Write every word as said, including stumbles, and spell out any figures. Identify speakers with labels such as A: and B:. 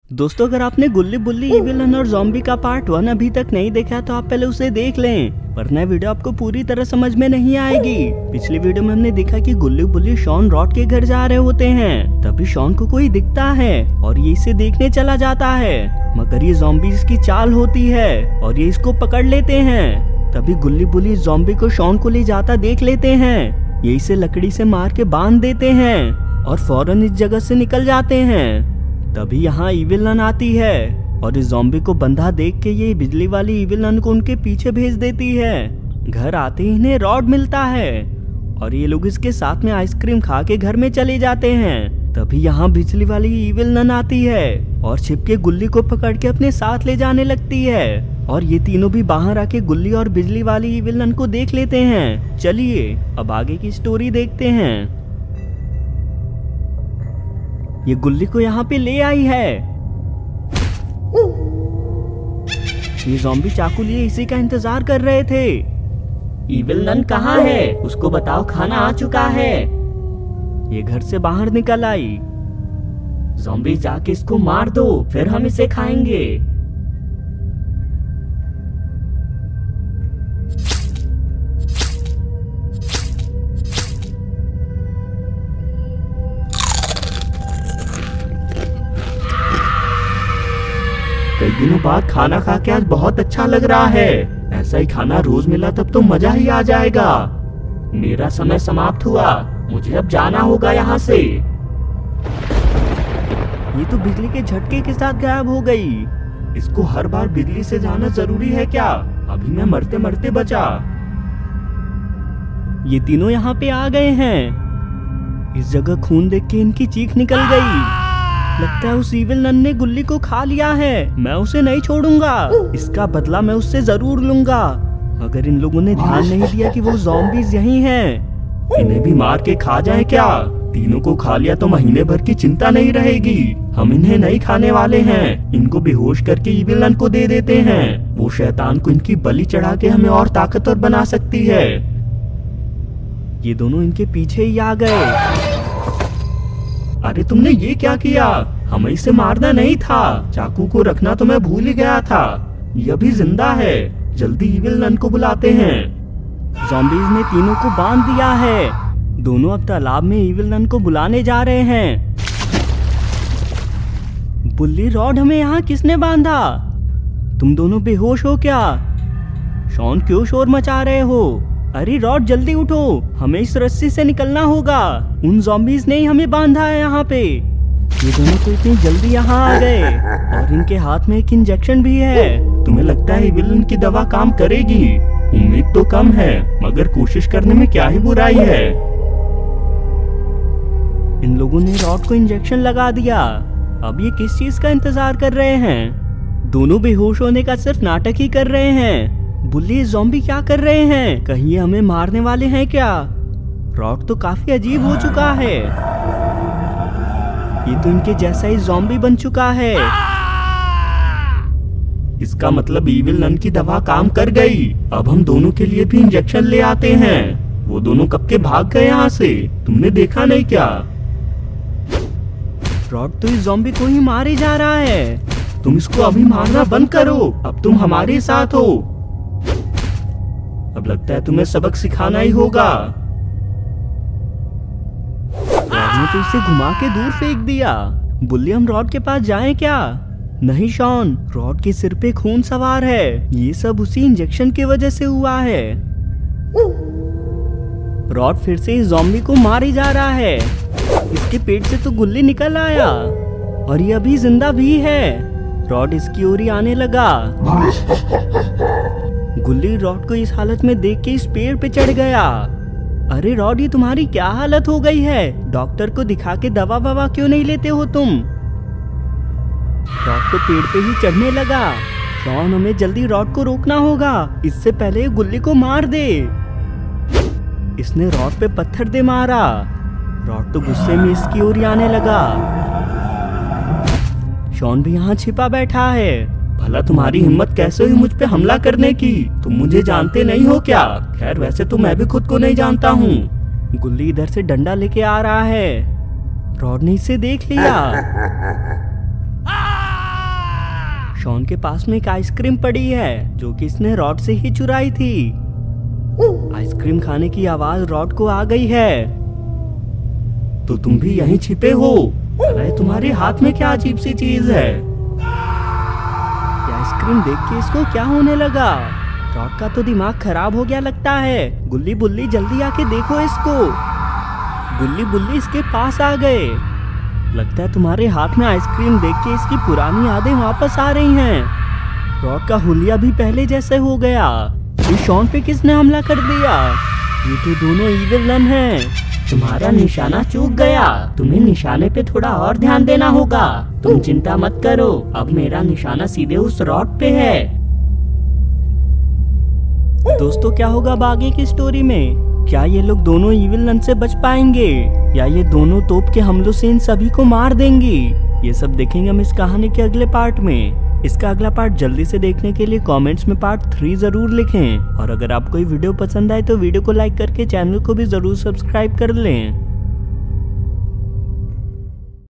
A: दोस्तों, अगर आपने गुल्ली बुल्ली इविल और ज़ॉम्बी का पार्ट वन अभी तक नहीं देखा तो आप पहले उसे देख लें, वरना वीडियो आपको पूरी तरह समझ में नहीं आएगी। पिछली वीडियो में हमने देखा कि गुल्ली बुल्ली शॉन रॉड के घर जा रहे होते हैं, तभी शॉन को कोई दिखता है और ये इसे देखने चला जाता है, मगर ये ज़ॉम्बीज़ की चाल होती है और ये इसको पकड़ लेते हैं। तभी गुल्ली बुल्ली ज़ॉम्बी को शॉन को ले जाता देख लेते हैं, ये इसे लकड़ी से मार के बांध देते हैं और फौरन इस जगह से निकल जाते हैं। तभी यहाँ इविल नन आती है और इस ज़ॉम्बी को बंधा देख के ये बिजली वाली इविल नन को उनके पीछे भेज देती है। घर आते ही इन्हें रॉड मिलता है और ये लोग इसके साथ में आइसक्रीम खा के घर में चले जाते हैं। तभी यहाँ बिजली वाली इविल नन आती है और छिपके गुल्ली को पकड़ के अपने साथ ले जाने लगती है और ये तीनों भी बाहर आके गुल्ली और बिजली वाली इविल नन को देख लेते हैं। चलिए अब आगे की स्टोरी देखते हैं। ये गुल्ली को यहाँ पे ले आई है। ये ज़ॉम्बी चाकू लिए इसी का इंतजार कर रहे थे। इविल नन कहाँ है? उसको बताओ खाना आ चुका है। ये घर से बाहर निकल आई। ज़ॉम्बी जाके इसको मार दो, फिर हम इसे खाएंगे। कई दिनों बाद खाना खा के आज बहुत अच्छा लग रहा है। ऐसा ही खाना रोज मिला तब तो मजा ही आ जाएगा। मेरा समय समाप्त हुआ, मुझे अब जाना होगा यहाँ से। ये तो बिजली के झटके के साथ गायब हो गई। इसको हर बार बिजली से जाना जरूरी है क्या? अभी मैं मरते मरते बचा। ये तीनों यहाँ पे आ गए हैं। इस जगह खून देख के इनकी चीख निकल गई। लगता है उस इविल नन ने गुल्ली को खा लिया है। मैं उसे नहीं छोड़ूंगा, इसका बदला मैं उससे जरूर लूंगा। मगर इन लोगों ने ध्यान नहीं दिया कि वो ज़ॉम्बीज़ यहीं हैं। इन्हें भी मार के खा जाए क्या? तीनों को खा लिया तो महीने भर की चिंता नहीं रहेगी। हम इन्हें नहीं खाने वाले हैं। इनको बेहोश करके इविल नन को दे देते हैं। वो शैतान को इनकी बलि चढ़ा के हमें और ताकतवर बना सकती है। ये दोनों इनके पीछे ही आ गए। अरे तुमने ये क्या किया? हमें इसे मारना नहीं था। चाकू को रखना तो मैं भूल ही गया था। यह भी जिंदा है। जल्दी इविल नन को बुलाते हैं। ज़ॉम्बीज़ ने तीनों को बांध दिया है। दोनों अब तालाब में इविल नन को बुलाने जा रहे हैं। बुल्ली रॉड, हमें यहाँ किसने बांधा? तुम दोनों बेहोश हो क्या? शॉन क्यों शोर मचा रहे हो? अरे रॉड जल्दी उठो, हमें इस रस्सी से निकलना होगा। उन ज़ॉम्बीज़ ने ही हमें बांधा है यहाँ पे। ये दोनों तो इतनी जल्दी यहाँ आ गए और इनके हाथ में एक इंजेक्शन भी है। तुम्हें लगता है इविल की दवा काम करेगी? उम्मीद तो कम है, मगर कोशिश करने में क्या ही बुराई है। इन लोगों ने रॉड को इंजेक्शन लगा दिया। अब ये किस चीज का इंतजार कर रहे हैं? दोनों बेहोश होने का सिर्फ नाटक ही कर रहे हैं। बुल्ली ज़ॉम्बी क्या कर रहे हैं? कहीं ये हमें मारने वाले हैं क्या? रॉड तो काफी अजीब हो चुका है। ये तो इनके जैसा ही ज़ॉम्बी बन चुका है। इसका मतलब इविल नन की दवा काम कर गई। अब हम दोनों के लिए भी इंजेक्शन ले आते हैं। वो दोनों कब के भाग गए यहाँ से, तुमने देखा नहीं क्या? रॉड तो इस ज़ॉम्बी को ही मारे जा रहा है। तुम इसको अभी मारना बंद करो, अब तुम हमारे साथ हो। अब लगता है तुम्हें सबक सिखाना ही होगा। रॉड ने तो इसे घुमा के दूर फेंक दिया। बुल्ली, हम रॉड के पास जाएं क्या? नहीं शॉन, रॉड के सिर पे खून सवार है। ये सब उसी इंजेक्शन की वजह से हुआ है। रॉड फिर से इस ज़ॉम्बी को मारे जा रहा है। इसके पेट से तो गुल्ली निकल आया और ये अभी जिंदा भी है। रॉड इसकी ओर ही आने लगा। गुल्ली रॉड को इस हालत में देख के इस पेड़ पे चढ़ गया। अरे रॉड, ये तुम्हारी क्या हालत हो गई है? डॉक्टर को दिखा के दवा ववा क्यों नहीं लेते हो तुम? रॉड तो पेड़ पे ही चढ़ने लगा। शॉन, हमें जल्दी रॉड को रोकना होगा, इससे पहले गुल्ली को मार दे। इसने रॉड पे पत्थर दे मारा। रॉड तो गुस्से में इसकी ओर आने लगा। शॉन भी यहाँ छिपा बैठा है। भला तुम्हारी हिम्मत कैसे हुई मुझ पे हमला करने की? तुम मुझे जानते नहीं हो क्या? खैर वैसे तो मैं भी खुद को नहीं जानता हूँ। गुल्ली इधर से डंडा लेके आ रहा है। रॉड ने इसे देख लिया। शॉन के पास में एक आइसक्रीम पड़ी है जो कि इसने रॉड से ही चुराई थी। आइसक्रीम खाने की आवाज रॉड को आ गई है। तो तुम भी यहीं छिपे हो? अरे तुम्हारे हाथ में क्या अजीब सी चीज है? आइसक्रीम देख के इसको क्या होने लगा? रॉड का तो दिमाग खराब हो गया लगता है। गुल्ली बुल्ली जल्दी आके देखो इसको। गुल्ली बुल्ली इसके पास आ गए। लगता है तुम्हारे हाथ में आइसक्रीम देख के इसकी पुरानी यादें वापस आ रही हैं। रॉड का हुलिया भी पहले जैसे हो गया। ये शॉन पे किसने हमला कर दिया? ये तो दोनों इविल विलन हैं। तुम्हारा निशाना चूक गया। तुम्हें निशाने पे थोड़ा और ध्यान देना होगा। तुम चिंता मत करो, अब मेरा निशाना सीधे उस रॉड पे है। दोस्तों क्या होगा अब आगे की स्टोरी में? क्या ये लोग दोनों इविल विलन से बच पाएंगे या ये दोनों तोप के हमलों से इन सभी को मार देंगी? ये सब देखेंगे हम इस कहानी के अगले पार्ट में। इसका अगला पार्ट जल्दी से देखने के लिए कमेंट्स में पार्ट थ्री जरूर लिखें। और अगर आपको ये वीडियो पसंद आए तो वीडियो को लाइक करके चैनल को भी जरूर सब्सक्राइब कर लें।